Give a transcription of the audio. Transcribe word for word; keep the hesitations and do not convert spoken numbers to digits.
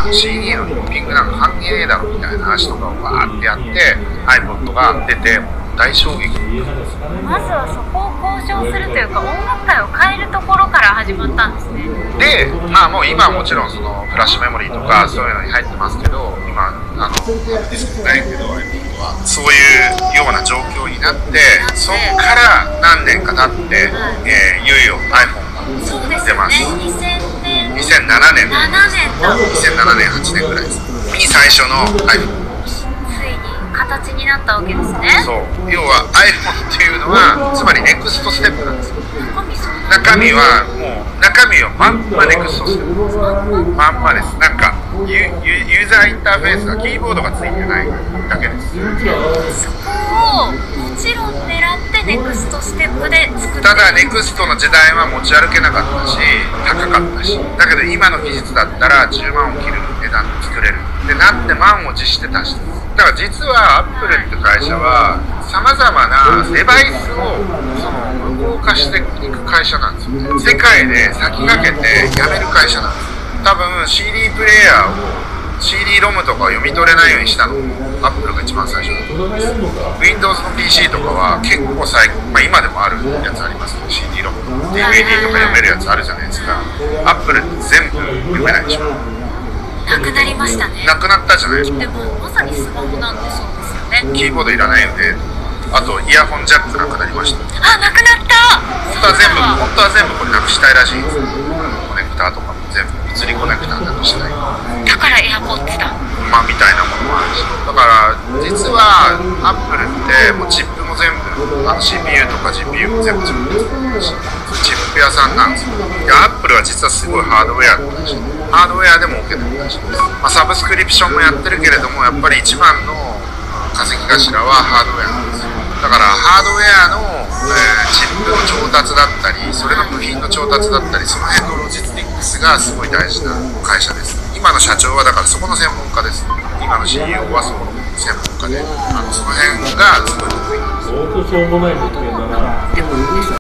シーディー のリッピングなんか関係ねえだろみたいな話とかをバーってやって iPod が出て大衝撃。 まずはそこを交渉するというか音楽界を変えるところから始まったんですね。 で、まあもう今はもちろんそのフラッシュメモリーとかそういうのに入ってますけど、今あのディスクないけど iPod はそういうような状況になって、そっから何年か経って、えー、いよいよ iPhone が出ます。 にせんねんにせんななねんななねんだ。 にせんななねんはちねんぐらいですに最初の iPhone。 ついに形になったわけですね。 そう、要は iPhone っていうのはつまりネクストステップなんですよ。中身はもう中身はまんまネクストステップです。まんまです。なんかユ, ユ, ユーザーインターフェースがキーボードがついてないだけです。 そこをもちろん狙ってネクストステップで作って。 ただネクストの時代は持ち歩けなかったし高かったし、だけど今の技術だったらじゅうまんを切る値段で作れるってなって満を持して出してます。だから実はアップルって会社はさまざまなデバイスをその無効化していく会社なんですよね。世界で先駆けてやめる会社なんです。多分 シーディー プレイヤーを シーディー ロムとかを読み取れないようにしたのもアップルが一番最初だと思います。 Windows の ピーシー とかは結構最、まあ、今でもあるやつありますけど シーディー ロムとか ディーブイディー とか読めるやつあるじゃないですか。アップルって全部読めないでしょ。 なくなりましたね。 なくなったじゃないですか。 でもまさにスマホなんてそうですよね。 キーボードいらないよね。あとイヤホンジャックなくなりました。 あ、なくなった。 本当は全部本当は全部これなくしたいらしいんですよ。コネクターとかも全部物理コネクターなくしたい。 だからエアポッツだ。 まあみたいなものもあるし、だから実はアップルってもうチップも全部あの シーピーユー とか ジーピーユー も全部自分で作ってるし、チップ屋さんなんですよ。いやアップルは実はすごいハードウェアだし、ハードウェアでも受けてるらしいです。まあ、サブスクリプションもやってるけれどもやっぱり一番の稼ぎ頭はハードウェアなんですよ。だからハードウェアの、えー、チップの調達だったりそれの部品の調達だったりその辺のロジスティックスがすごい大事な会社です。今の社長はだからそこの専門家です。今の シーイーオー はそこの専門家で、あのその辺がすごい得意なんですよ。 相当しょうもない物件だな。